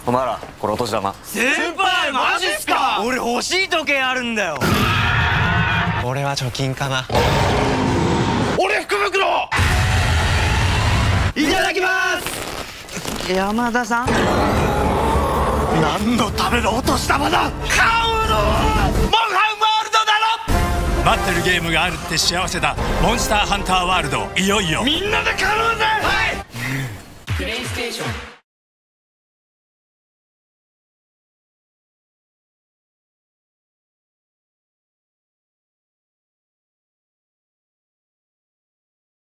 お前らこれお年玉。 先輩マジっすか。俺欲しい時計あるんだよ。 俺は貯金かな。 俺福袋いただきます。山田さん、何のためのお年玉だ。買うのモンハンワールドだろ。 待ってるゲームがあるって幸せだ。モンスターハンターワールド、いよいよみんなで買おうぜ。はい。 プレイステーション